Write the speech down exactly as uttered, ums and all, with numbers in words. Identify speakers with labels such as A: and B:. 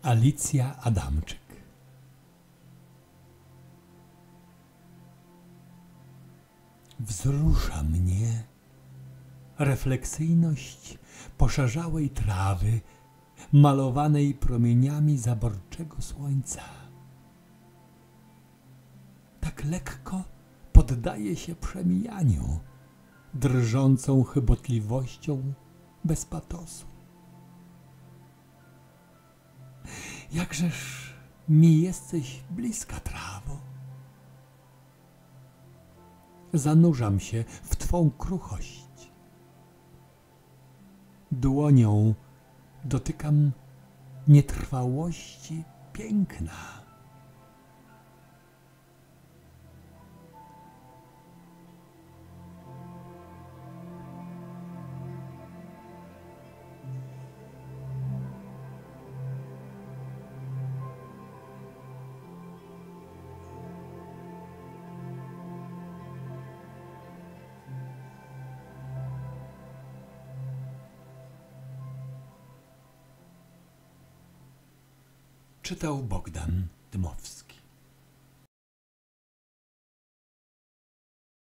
A: Alicja Adamczyk. Wzrusza mnie refleksyjność poszarzałej trawy, malowanej promieniami zaborczego słońca. Tak lekko poddaje się przemijaniu, drżącą chybotliwością bez patosu. Jakżeż mi jesteś bliska, trawo. Zanurzam się w Twą kruchość. Dłonią dotykam nietrwałości piękna. Czytał Bogdan Dmowski.